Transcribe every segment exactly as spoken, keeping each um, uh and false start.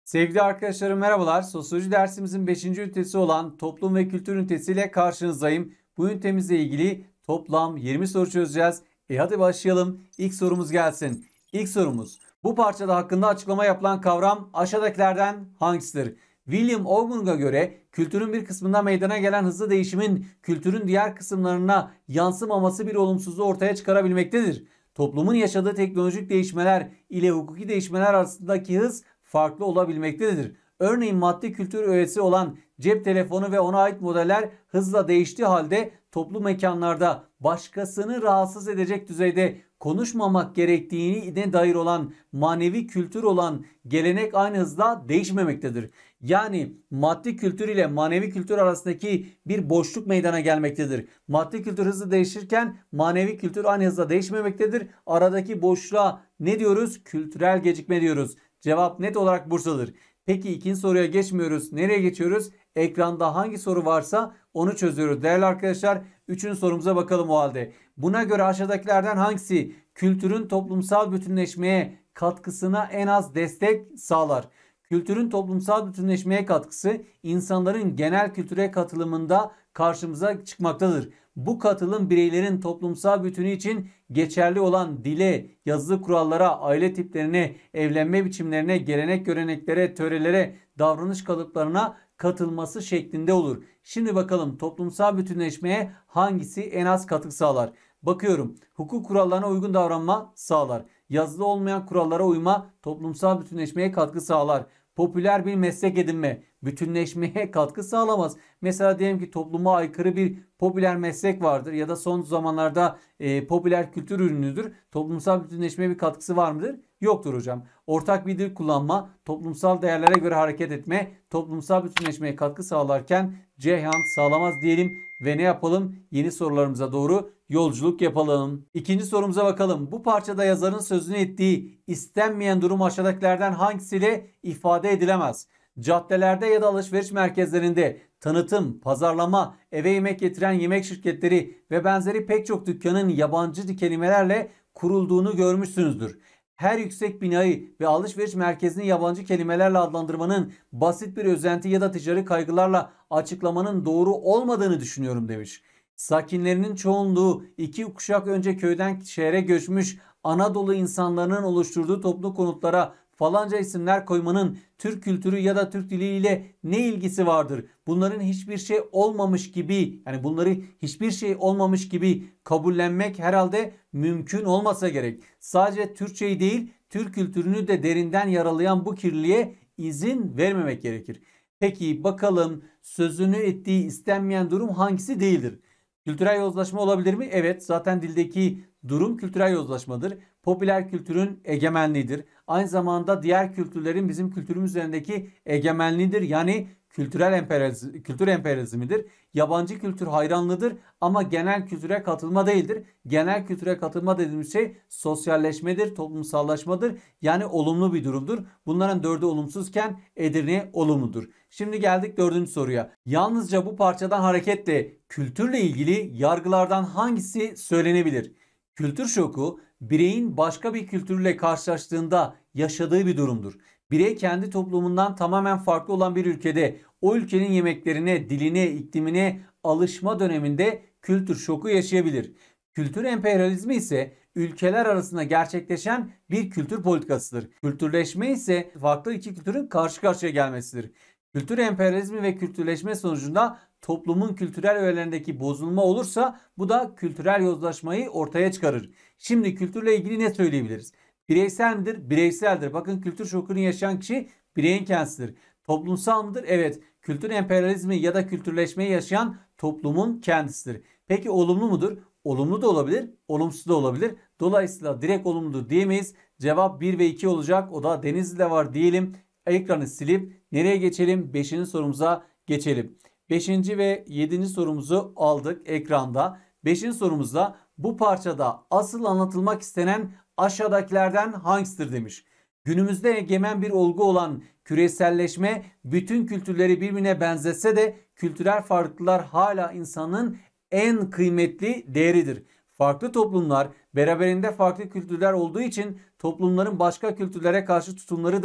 Sevgili arkadaşlarım merhabalar. Sosyoloji dersimizin beşinci ünitesi olan toplum ve kültür ünitesiyle karşınızdayım. Bu ünitemizle ilgili toplam yirmi soru çözeceğiz. E hadi başlayalım. İlk sorumuz gelsin. İlk sorumuz. Bu parçada hakkında açıklama yapılan kavram aşağıdakilerden hangisidir? William Ogmund'a göre kültürün bir kısmında meydana gelen hızlı değişimin kültürün diğer kısımlarına yansımaması bir olumsuzluğu ortaya çıkarabilmektedir. Toplumun yaşadığı teknolojik değişmeler ile hukuki değişmeler arasındaki hız farklı olabilmektedir. Örneğin maddi kültür öğesi olan cep telefonu ve ona ait modeller hızla değiştiği halde toplu mekanlarda başkasını rahatsız edecek düzeyde konuşmamak gerektiğine dair olan manevi kültür olan gelenek aynı hızla değişmemektedir. Yani maddi kültür ile manevi kültür arasındaki bir boşluk meydana gelmektedir. Maddi kültür hızlı değişirken manevi kültür aynı hızla değişmemektedir. Aradaki boşluğa ne diyoruz? Kültürel gecikme diyoruz. Cevap net olarak Bursa'dır. Peki ikinci soruya geçmiyoruz. Nereye geçiyoruz? Ekranda hangi soru varsa onu çözüyoruz. Değerli arkadaşlar, üçüncü sorumuza bakalım o halde. Buna göre aşağıdakilerden hangisi kültürün toplumsal bütünleşmeye katkısına en az destek sağlar? Kültürün toplumsal bütünleşmeye katkısı insanların genel kültüre katılımında karşımıza çıkmaktadır. Bu katılım bireylerin toplumsal bütünü için geçerli olan dile, yazılı kurallara, aile tiplerine, evlenme biçimlerine, gelenek göreneklere, törelere, davranış kalıplarına katılması şeklinde olur. Şimdi bakalım toplumsal bütünleşmeye hangisi en az katkı sağlar? Bakıyorum. Hukuk kurallarına uygun davranma sağlar. Yazılı olmayan kurallara uyma toplumsal bütünleşmeye katkı sağlar. Popüler bir meslek edinme bütünleşmeye katkı sağlamaz. Mesela diyelim ki topluma aykırı bir popüler meslek vardır ya da son zamanlarda e, popüler kültür ürünüdür. Toplumsal bütünleşmeye bir katkısı var mıdır? Yoktur hocam. Ortak bir dil kullanma, toplumsal değerlere göre hareket etme, toplumsal bütünleşmeye katkı sağlarken Ceyhan sağlamaz diyelim ve ne yapalım? Yeni sorularımıza doğru yolculuk yapalım. İkinci sorumuza bakalım. Bu parçada yazarın sözünü ettiği istenmeyen durum aşağıdakilerden hangisiyle ifade edilemez? Caddelerde ya da alışveriş merkezlerinde tanıtım, pazarlama, eve yemek getiren yemek şirketleri ve benzeri pek çok dükkanın yabancı kelimelerle kurulduğunu görmüşsünüzdür. Her yüksek binayı ve alışveriş merkezini yabancı kelimelerle adlandırmanın basit bir özenti ya da ticari kaygılarla açıklamanın doğru olmadığını düşünüyorum demiş. Sakinlerinin çoğunluğu iki kuşak önce köyden şehre göçmüş Anadolu insanlarının oluşturduğu toplu konutlara falanca isimler koymanın Türk kültürü ya da Türk diliyle ne ilgisi vardır? Bunların hiçbir şey olmamış gibi, yani bunları hiçbir şey olmamış gibi kabullenmek herhalde mümkün olmasa gerek. Sadece Türkçeyi değil, Türk kültürünü de derinden yaralayan bu kirliliğe izin vermemek gerekir. Peki bakalım sözünü ettiği istenmeyen durum hangisi değildir? Kültürel yozlaşma olabilir mi? Evet, zaten dildeki durum kültürel yozlaşmadır. Popüler kültürün egemenliğidir. Aynı zamanda diğer kültürlerin bizim kültürümüz üzerindeki egemenliğidir. Yani kültürel emperyalizm, kültür emperyalizmidir. Yabancı kültür hayranlığıdır ama genel kültüre katılma değildir. Genel kültüre katılma dediğimiz şey sosyalleşmedir, toplumsallaşmadır. Yani olumlu bir durumdur. Bunların dördü olumsuzken Edirne olumludur. Şimdi geldik dördüncü soruya. Yalnızca bu parçadan hareketle kültürle ilgili yargılardan hangisi söylenebilir? Kültür şoku bireyin başka bir kültürle karşılaştığında yaşadığı bir durumdur. Birey kendi toplumundan tamamen farklı olan bir ülkede o ülkenin yemeklerine, diline, iklimine alışma döneminde kültür şoku yaşayabilir. Kültür emperyalizmi ise ülkeler arasında gerçekleşen bir kültür politikasıdır. Kültürleşme ise farklı iki kültürün karşı karşıya gelmesidir. Kültür emperyalizmi ve kültürleşme sonucunda toplumun kültürel öğelerindeki bozulma olursa bu da kültürel yozlaşmayı ortaya çıkarır. Şimdi kültürle ilgili ne söyleyebiliriz? Bireysel midir? Bireyseldir. Bakın kültür şokunu yaşayan kişi bireyin kendisidir. Toplumsal mıdır? Evet. Kültür emperyalizmi ya da kültürleşmeyi yaşayan toplumun kendisidir. Peki olumlu mudur? Olumlu da olabilir, olumsuz da olabilir. Dolayısıyla direkt olumludur diyemeyiz. Cevap bir ve iki olacak. O da Denizli'de var diyelim. Ekranı silip nereye geçelim? beşinci sorumuza geçelim. beşinci ve yedinci sorumuzu aldık ekranda. beşinci sorumuzda bu parçada asıl anlatılmak istenen aşağıdakilerden hangisidir demiş. Günümüzde egemen bir olgu olan küreselleşme bütün kültürleri birbirine benzetse de kültürel farklılıklar hala insanın en kıymetli değeridir. Farklı toplumlar beraberinde farklı kültürler olduğu için toplumların başka kültürlere karşı tutumları da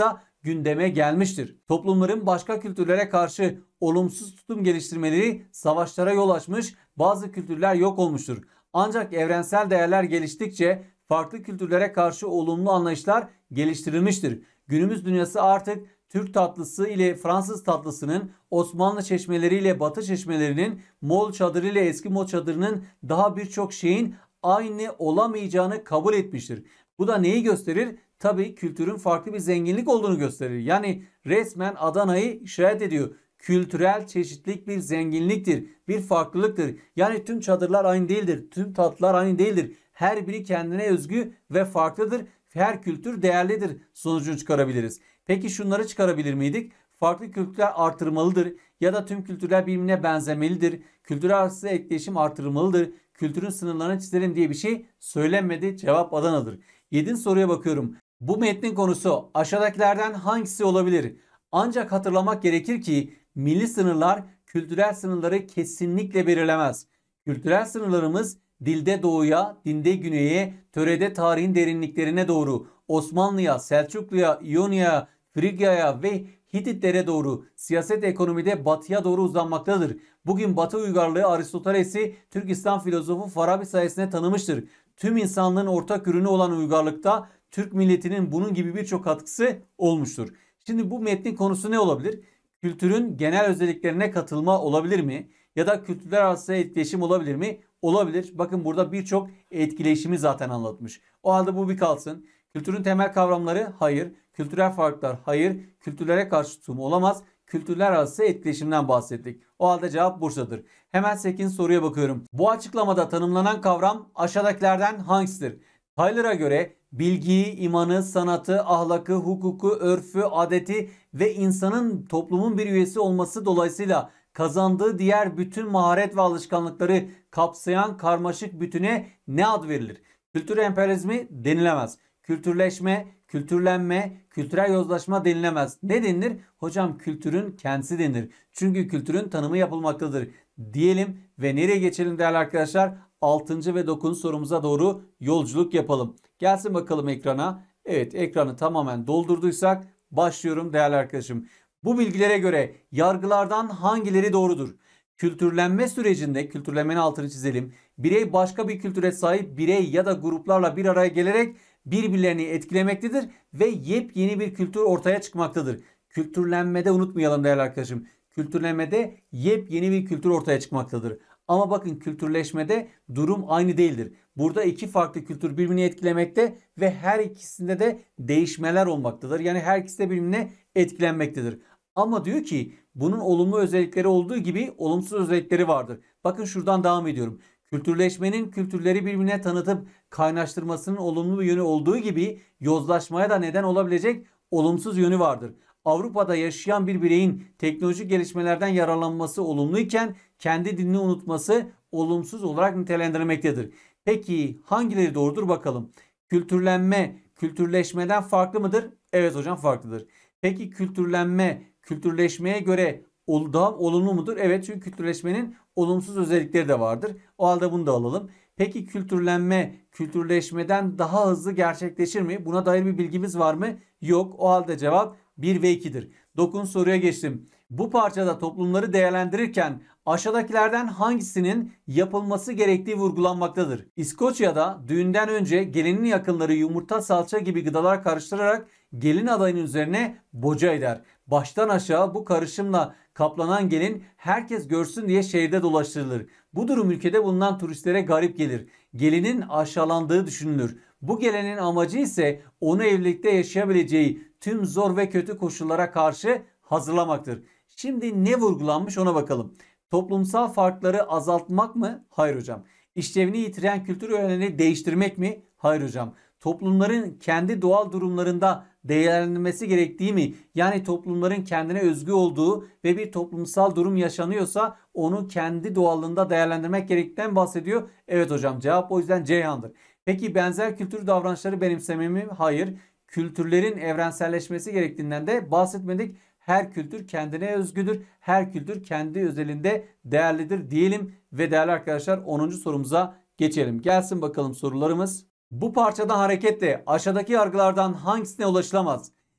gündeme gelmiştir. Toplumların başka kültürlere karşı olumsuz tutum geliştirmeleri savaşlara yol açmış, bazı kültürler yok olmuştur. Ancak evrensel değerler geliştikçe farklı kültürlere karşı olumlu anlayışlar geliştirilmiştir. Günümüz dünyası artık Türk tatlısı ile Fransız tatlısının, Osmanlı çeşmeleri ile Batı çeşmelerinin, Moğol çadırı ile Eskimo çadırının daha birçok şeyin aynı olamayacağını kabul etmiştir. Bu da neyi gösterir? Tabii kültürün farklı bir zenginlik olduğunu gösterir. Yani resmen Adana'yı işaret ediyor. Kültürel çeşitlilik bir zenginliktir, bir farklılıktır. Yani tüm çadırlar aynı değildir, tüm tatlılar aynı değildir. Her biri kendine özgü ve farklıdır. Her kültür değerlidir sonucunu çıkarabiliriz. Peki şunları çıkarabilir miydik? Farklı kültürler artırmalıdır ya da tüm kültürler birbirine benzemelidir. Kültürel arası etkileşim artırılmalıdır. Kültürün sınırlarını çizelim diye bir şey söylenmedi. Cevap Adana'dır. Yedinci soruya bakıyorum. Bu metnin konusu aşağıdakilerden hangisi olabilir? Ancak hatırlamak gerekir ki milli sınırlar kültürel sınırları kesinlikle belirlemez. Kültürel sınırlarımız dilde doğuya, dinde güneye, törede tarihin derinliklerine doğru, Osmanlı'ya, Selçuklu'ya, İonya'ya, Frigya'ya ve Hititlere doğru, siyaset ekonomide batıya doğru uzanmaktadır. Bugün Batı uygarlığı Aristoteles'i Türk İslam filozofu Farabi sayesinde tanımıştır. Tüm insanlığın ortak ürünü olan uygarlıkta Türk milletinin bunun gibi birçok katkısı olmuştur. Şimdi bu metnin konusu ne olabilir? Kültürün genel özelliklerine katılma olabilir mi? Ya da kültürler arası etkileşim olabilir mi? Olabilir. Bakın burada birçok etkileşimi zaten anlatmış. O halde bu bir kalsın. Kültürün temel kavramları hayır. Kültürel farklar hayır. Kültürlere karşı tutum olamaz. Kültürler arası etkileşimden bahsettik. O halde cevap Bursa'dır. Hemen sekizinci soruya bakıyorum. Bu açıklamada tanımlanan kavram aşağıdakilerden hangisidir? Tyler'a göre bilgiyi, imanı, sanatı, ahlakı, hukuku, örfü, adeti ve insanın toplumun bir üyesi olması dolayısıyla kazandığı diğer bütün maharet ve alışkanlıkları kapsayan karmaşık bütüne ne ad verilir? Kültür emperyalizmi denilemez. Kültürleşme, kültürlenme, kültürel yozlaşma denilemez. Ne denilir? Hocam kültürün kendisi denilir. Çünkü kültürün tanımı yapılmaktadır diyelim ve nereye geçelim değerli arkadaşlar? altıncı ve dokuzuncu sorumuza doğru yolculuk yapalım. Gelsin bakalım ekrana. Evet, ekranı tamamen doldurduysak başlıyorum değerli arkadaşım. Bu bilgilere göre yargılardan hangileri doğrudur? Kültürlenme sürecinde, kültürlenmenin altını çizelim. Birey başka bir kültüre sahip birey ya da gruplarla bir araya gelerek birbirlerini etkilemektedir ve yepyeni bir kültür ortaya çıkmaktadır. Kültürlenmede unutmayalım değerli arkadaşım. Kültürlenmede yepyeni bir kültür ortaya çıkmaktadır. Ama bakın kültürleşmede durum aynı değildir. Burada iki farklı kültür birbirini etkilemekte ve her ikisinde de değişmeler olmaktadır. Yani her ikisi de birbirine etkilenmektedir. Ama diyor ki bunun olumlu özellikleri olduğu gibi olumsuz özellikleri vardır. Bakın şuradan devam ediyorum. Kültürleşmenin kültürleri birbirine tanıtıp kaynaştırmasının olumlu bir yönü olduğu gibi yozlaşmaya da neden olabilecek olumsuz yönü vardır. Avrupa'da yaşayan bir bireyin teknolojik gelişmelerden yararlanması olumluyken kendi dilini unutması olumsuz olarak nitelendirilmektedir. Peki hangileri doğrudur bakalım. Kültürlenme kültürleşmeden farklı mıdır? Evet hocam farklıdır. Peki kültürlenme kültürleşmeye göre daha olumlu mudur? Evet, çünkü kültürleşmenin olumsuz özellikleri de vardır. O halde bunu da alalım. Peki kültürlenme kültürleşmeden daha hızlı gerçekleşir mi? Buna dair bir bilgimiz var mı? Yok. O halde cevap bir ve ikidir. dokuzuncu soruya geçtim. Bu parçada toplumları değerlendirirken aşağıdakilerden hangisinin yapılması gerektiği vurgulanmaktadır? İskoçya'da düğünden önce gelinin yakınları yumurta, salça gibi gıdalar karıştırarak gelin adayının üzerine boca eder. Baştan aşağı bu karışımla kaplanan gelin herkes görsün diye şehirde dolaştırılır. Bu durum ülkede bulunan turistlere garip gelir. Gelinin aşağılandığı düşünülür. Bu gelenin amacı ise onu evlilikte yaşayabileceği tüm zor ve kötü koşullara karşı hazırlamaktır. Şimdi ne vurgulanmış ona bakalım. Toplumsal farkları azaltmak mı? Hayır hocam. İşlevini yitiren kültür öğelerini değiştirmek mi? Hayır hocam. Toplumların kendi doğal durumlarında değerlendirilmesi gerektiği mi? Yani toplumların kendine özgü olduğu ve bir toplumsal durum yaşanıyorsa onu kendi doğallığında değerlendirmek gerektiğinden bahsediyor. Evet hocam, cevap o yüzden Ceyhan'dır. Peki benzer kültür davranışları benimseme mi? Hayır. Kültürlerin evrenselleşmesi gerektiğinden de bahsetmedik. Her kültür kendine özgüdür. Her kültür kendi özelinde değerlidir diyelim ve değerli arkadaşlar onuncu sorumuza geçelim. Gelsin bakalım sorularımız. Bu parçadan hareketle aşağıdaki yargılardan hangisine ulaşılamaz?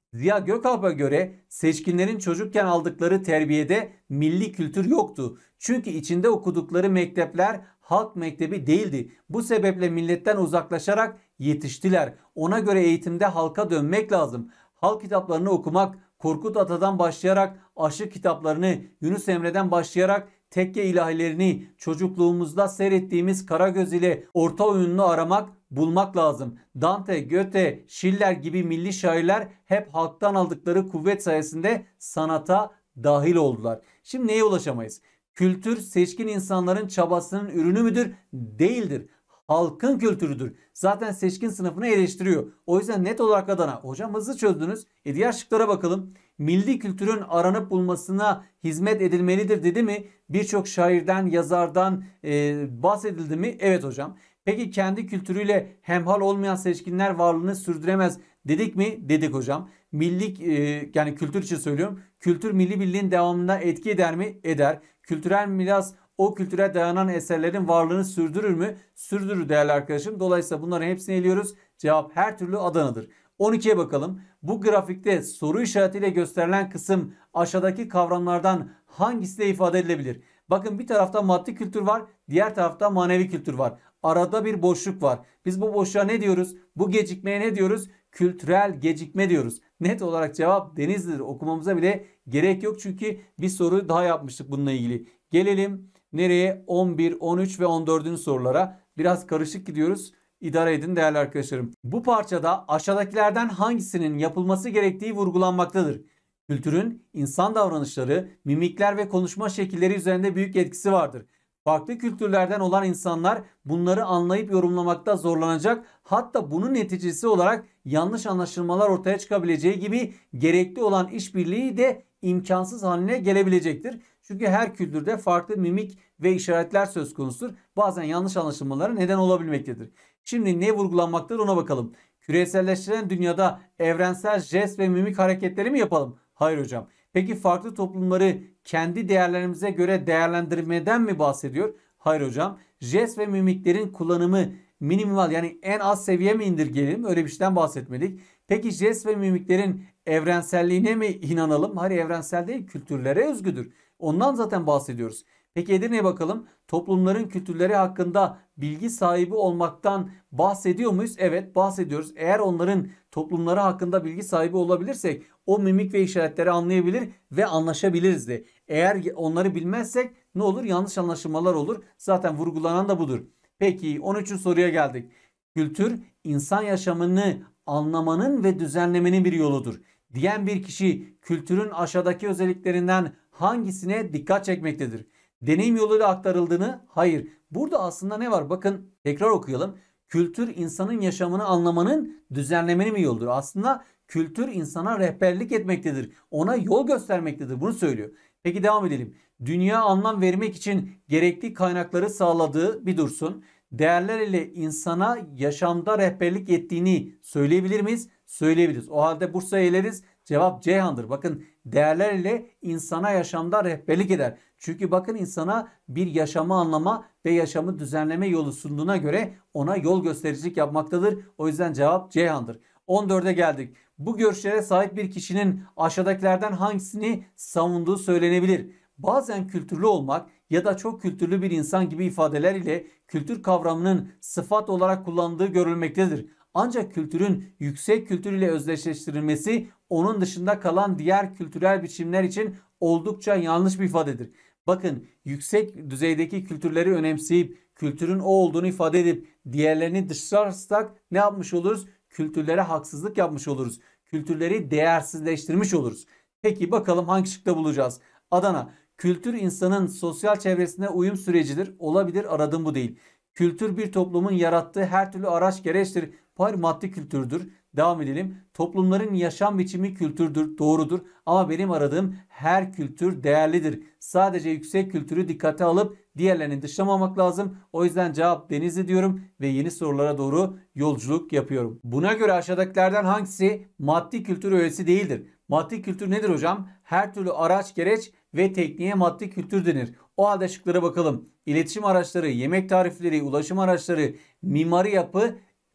Ziya Gökalp'a göre seçkinlerin çocukken aldıkları terbiyede milli kültür yoktu. Çünkü içinde okudukları mektepler halk mektebi değildi. Bu sebeple milletten uzaklaşarak yetiştiler. Ona göre eğitimde halka dönmek lazım. Halk kitaplarını okumak, Korkut Ata'dan başlayarak aşık kitaplarını, Yunus Emre'den başlayarak tekke ilahilerini çocukluğumuzda seyrettiğimiz Karagöz ile orta oyununu aramak, bulmak lazım. Dante, Goethe, Schiller gibi milli şairler hep halktan aldıkları kuvvet sayesinde sanata dahil oldular. Şimdi neye ulaşamayız? Kültür seçkin insanların çabasının ürünü müdür? Değildir. Halkın kültürüdür. Zaten seçkin sınıfını eleştiriyor. O yüzden net olarak Adana. Hocam hızlı çözdünüz. E diğer şıklara bakalım. Milli kültürün aranıp bulmasına hizmet edilmelidir dedi mi? Birçok şairden, yazardan e, bahsedildi mi? Evet hocam. Peki kendi kültürüyle hemhal olmayan seçkinler varlığını sürdüremez dedik mi? Dedik hocam. Milli e, yani kültür için söylüyorum. Kültür milli birliğin devamına etki eder mi? Eder. Kültürel miras o kültüre dayanan eserlerin varlığını sürdürür mü? Sürdürür değerli arkadaşım. Dolayısıyla bunların hepsini eliyoruz. Cevap her türlü Adana'dır. on ikiye bakalım. Bu grafikte soru işaretiyle gösterilen kısım aşağıdaki kavramlardan hangisiyle ifade edilebilir? Bakın bir tarafta maddi kültür var, diğer tarafta manevi kültür var. Arada bir boşluk var. Biz bu boşluğa ne diyoruz? Bu gecikmeye ne diyoruz? Kültürel gecikme diyoruz. Net olarak cevap Denizli'dir. Okumamıza bile gerek yok çünkü bir soru daha yapmıştık bununla ilgili. Gelelim nereye? on bir, on üç ve on dördüncü sorulara. Biraz karışık gidiyoruz. İdare edin değerli arkadaşlarım. Bu parçada aşağıdakilerden hangisinin yapılması gerektiği vurgulanmaktadır. Kültürün insan davranışları, mimikler ve konuşma şekilleri üzerinde büyük etkisi vardır. Farklı kültürlerden olan insanlar bunları anlayıp yorumlamakta zorlanacak. Hatta bunun neticesi olarak yanlış anlaşılmalar ortaya çıkabileceği gibi gerekli olan işbirliği de imkansız haline gelebilecektir. Çünkü her kültürde farklı mimik ve işaretler söz konusudur. Bazen yanlış anlaşılmalara neden olabilmektedir. Şimdi ne vurgulanmaktadır ona bakalım. Küreselleştiren dünyada evrensel jest ve mimik hareketleri mi yapalım? Hayır hocam. Peki farklı toplumları kendi değerlerimize göre değerlendirmeden mi bahsediyor? Hayır hocam. Jest ve mimiklerin kullanımı minimal yani en az seviye mi indirgeyelim? Öyle bir şeyden bahsetmedik. Peki jest ve mimiklerin evrenselliğine mi inanalım? Hayır evrensel değil, kültürlere özgüdür. Ondan zaten bahsediyoruz. Peki Edirne'ye bakalım. Toplumların kültürleri hakkında bilgi sahibi olmaktan bahsediyor muyuz? Evet bahsediyoruz. Eğer onların toplumları hakkında bilgi sahibi olabilirsek o mimik ve işaretleri anlayabilir ve anlaşabiliriz de. Eğer onları bilmezsek ne olur? Yanlış anlaşılmalar olur. Zaten vurgulanan da budur. Peki on üçüncü soruya geldik. Kültür insan yaşamını anlamanın ve düzenlemenin bir yoludur diyen bir kişi kültürün aşağıdaki özelliklerinden hangisine dikkat çekmektedir? Deneyim yoluyla aktarıldığını? Hayır. Burada aslında ne var? Bakın tekrar okuyalım. Kültür insanın yaşamını anlamanın, düzenlemenin bir yoludur. Aslında kültür insana rehberlik etmektedir. Ona yol göstermektedir. Bunu söylüyor. Peki devam edelim. Dünya anlam vermek için gerekli kaynakları sağladığı bir dursun. Değerler ile insana yaşamda rehberlik ettiğini söyleyebilir miyiz? Söyleyebiliriz. O halde Bursa'ya eleriz. Cevap Ceyhan'dır. Bakın değerler ile insana yaşamda rehberlik eder. Çünkü bakın insana bir yaşamı anlama ve yaşamı düzenleme yolu sunduğuna göre ona yol göstericilik yapmaktadır. O yüzden cevap Ceyhan'dır. on dörde geldik. Bu görüşlere sahip bir kişinin aşağıdakilerden hangisini savunduğu söylenebilir? Bazen kültürlü olmak ya da çok kültürlü bir insan gibi ifadeler ile kültür kavramının sıfat olarak kullanıldığı görülmektedir. Ancak kültürün yüksek kültür ile özdeşleştirilmesi onun dışında kalan diğer kültürel biçimler için oldukça yanlış bir ifadedir. Bakın yüksek düzeydeki kültürleri önemseyip kültürün o olduğunu ifade edip diğerlerini dışlarsak ne yapmış oluruz? Kültürlere haksızlık yapmış oluruz. Kültürleri değersizleştirmiş oluruz. Peki bakalım hangi şıkta bulacağız? Adana. Kültür insanın sosyal çevresine uyum sürecidir. Olabilir, aradığım bu değil. Kültür bir toplumun yarattığı her türlü araç gereçtir. Hayır, maddi kültürdür. Devam edelim. Toplumların yaşam biçimi kültürdür. Doğrudur. Ama benim aradığım her kültür değerlidir. Sadece yüksek kültürü dikkate alıp diğerlerini dışlamamak lazım. O yüzden cevap Denizli diyorum ve yeni sorulara doğru yolculuk yapıyorum. Buna göre aşağıdakilerden hangisi maddi kültür öğesi değildir? Maddi kültür nedir hocam? Her türlü araç, gereç ve tekniğe maddi kültür denir. O halde şıklara bakalım. İletişim araçları, yemek tarifleri, ulaşım araçları, mimari yapı,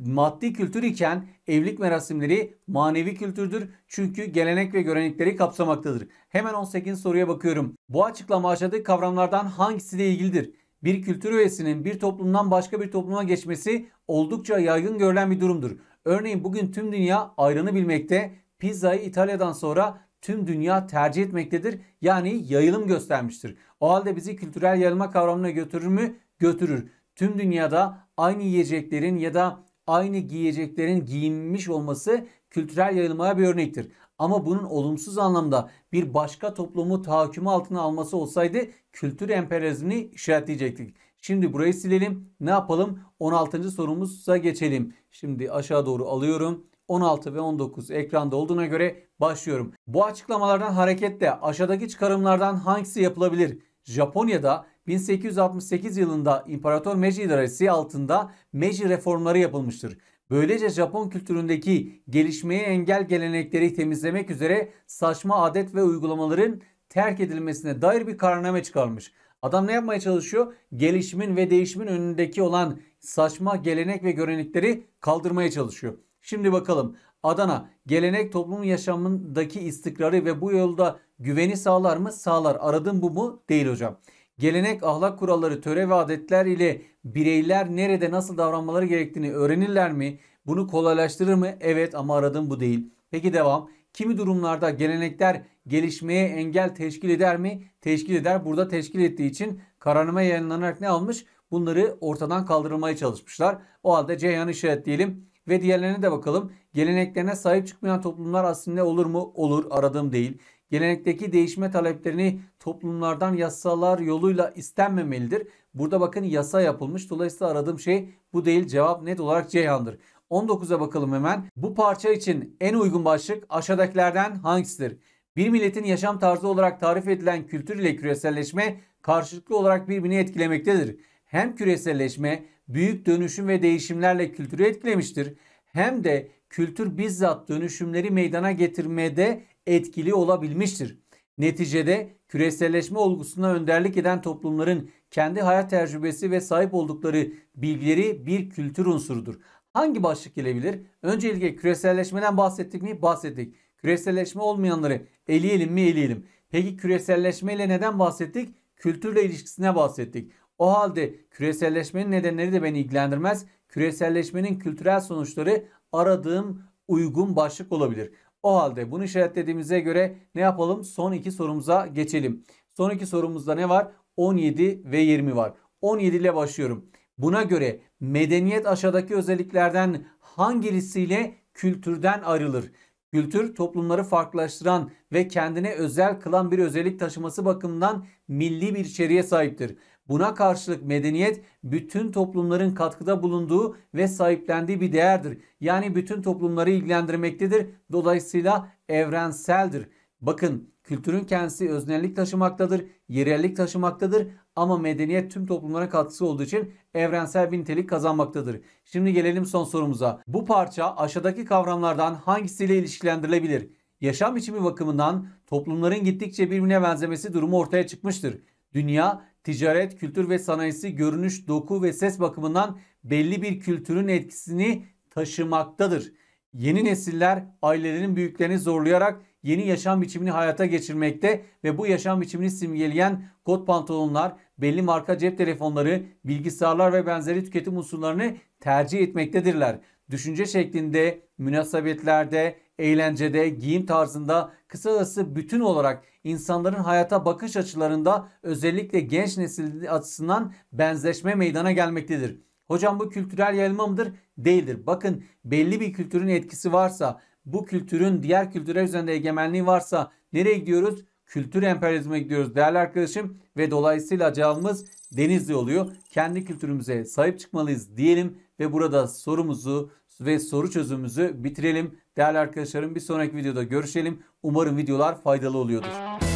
Maddi kültür iken evlilik merasimleri manevi kültürdür. Çünkü gelenek ve görenekleri kapsamaktadır. Hemen on sekizinci soruya bakıyorum. Bu açıklama aşağıdaki kavramlardan hangisiyle ilgilidir? Bir kültür üyesinin bir toplumdan başka bir topluma geçmesi oldukça yaygın görülen bir durumdur. Örneğin bugün tüm dünya ayranı bilmekte, pizzayı İtalya'dan sonra tüm dünya tercih etmektedir. Yani yayılım göstermiştir. O halde bizi kültürel yayılma kavramına götürür mü? Götürür. Tüm dünyada aynı yiyeceklerin ya da aynı giyeceklerin giyinmiş olması kültürel yayılmaya bir örnektir. Ama bunun olumsuz anlamda bir başka toplumu tahakkümü altına alması olsaydı kültür emperyalizmini işaretleyecektik. Şimdi burayı silelim. Ne yapalım? on altıncı sorumuza geçelim. Şimdi aşağı doğru alıyorum. on altı ve on dokuz ekranda olduğuna göre başlıyorum. Bu açıklamalardan hareketle aşağıdaki çıkarımlardan hangisi yapılabilir? Japonya'da bin sekiz yüz altmış sekiz yılında İmparator Meiji idaresi altında Meiji reformları yapılmıştır. Böylece Japon kültüründeki gelişmeye engel gelenekleri temizlemek üzere saçma adet ve uygulamaların terk edilmesine dair bir kararname çıkarmış. Adam ne yapmaya çalışıyor? Gelişimin ve değişimin önündeki olan saçma gelenek ve görenekleri kaldırmaya çalışıyor. Şimdi bakalım. Adana, gelenek toplumun yaşamındaki istikrarı ve bu yolda güveni sağlar mı? Sağlar. Aradığım bu mu? Değil hocam. Gelenek, ahlak kuralları, töre ve adetler ile bireyler nerede nasıl davranmaları gerektiğini öğrenirler mi? Bunu kolaylaştırır mı? Evet, ama aradığım bu değil. Peki devam. Kimi durumlarda gelenekler gelişmeye engel teşkil eder mi? Teşkil eder. Burada teşkil ettiği için kararname yayınlanarak ne almış? Bunları ortadan kaldırılmaya çalışmışlar. O halde Ceyhan'ı işaretleyelim. Ve diğerlerine de bakalım. Geleneklerine sahip çıkmayan toplumlar aslında olur mu? Olur. Aradığım değil. Gelenekteki değişme taleplerini toplumlardan yasalar yoluyla istenmemelidir. Burada bakın yasa yapılmış. Dolayısıyla aradığım şey bu değil. Cevap net olarak Ceyhan'dır. on dokuza bakalım hemen. Bu parça için en uygun başlık aşağıdakilerden hangisidir? Bir milletin yaşam tarzı olarak tarif edilen kültür ile küreselleşme karşılıklı olarak birbirini etkilemektedir. Hem küreselleşme büyük dönüşüm ve değişimlerle kültürü etkilemiştir, hem de kültür bizzat dönüşümleri meydana getirmede etkili olabilmiştir. Neticede küreselleşme olgusuna önderlik eden toplumların kendi hayat tecrübesi ve sahip oldukları bilgileri bir kültür unsurudur. Hangi başlık gelebilir? Öncelikle küreselleşmeden bahsettik mi? Bahsettik. Küreselleşme olmayanları eleyelim mi? Eleyelim. Peki küreselleşmeyle neden bahsettik? Kültürle ilişkisine bahsettik. O halde küreselleşmenin nedenleri de beni ilgilendirmez. Küreselleşmenin kültürel sonuçları aradığım uygun başlık olabilir. O halde bunu işaretlediğimize göre ne yapalım? Son iki sorumuza geçelim. Son iki sorumuzda ne var? on yedi ve yirmi var. on yedi ile başlıyorum. Buna göre medeniyet aşağıdaki özelliklerden hangisiyle kültürden ayrılır? Kültür toplumları farklılaştıran ve kendine özel kılan bir özellik taşıması bakımından milli bir içeriğe sahiptir. Buna karşılık medeniyet bütün toplumların katkıda bulunduğu ve sahiplendiği bir değerdir. Yani bütün toplumları ilgilendirmektedir. Dolayısıyla evrenseldir. Bakın, kültürün kendisi öznellik taşımaktadır, yerellik taşımaktadır ama medeniyet tüm toplumlara katkısı olduğu için evrensel bir nitelik kazanmaktadır. Şimdi gelelim son sorumuza. Bu parça aşağıdaki kavramlardan hangisiyle ilişkilendirilebilir? Yaşam biçimi bakımından toplumların gittikçe birbirine benzemesi durumu ortaya çıkmıştır. Dünya, ticaret, kültür ve sanayisi, görünüş, doku ve ses bakımından belli bir kültürün etkisini taşımaktadır. Yeni nesiller ailelerin büyüklerini zorlayarak yeni yaşam biçimini hayata geçirmekte ve bu yaşam biçimini simgeleyen kot pantolonlar, belli marka cep telefonları, bilgisayarlar ve benzeri tüketim unsurlarını tercih etmektedirler. Düşünce şeklinde, münasebetlerde, eğlencede, giyim tarzında, kısacası bütün olarak insanların hayata bakış açılarında özellikle genç nesil açısından benzeşme meydana gelmektedir. Hocam bu kültürel yayılma mıdır? Değildir. Bakın, belli bir kültürün etkisi varsa, bu kültürün diğer kültürler üzerinde egemenliği varsa nereye gidiyoruz? Kültür emperyalizme gidiyoruz değerli arkadaşım ve dolayısıyla cevabımız Denizli oluyor. Kendi kültürümüze sahip çıkmalıyız diyelim ve burada sorumuzu ve soru çözümümüzü bitirelim. Değerli arkadaşlarım, bir sonraki videoda görüşelim. Umarım videolar faydalı oluyordur.